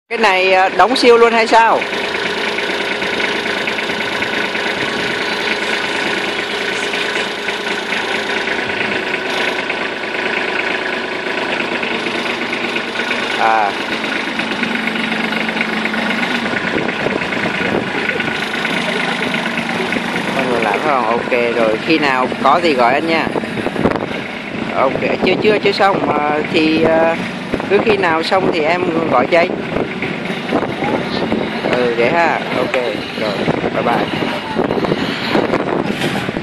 Cái này đóng siêu luôn hay sao? À, con người lại phải không? Ok rồi, khi nào có gì gọi anh nha. Ok, chưa xong mà thì cứ khi nào xong thì em gọi cho anh. Ừ vậy ha. Ok rồi, bye bye.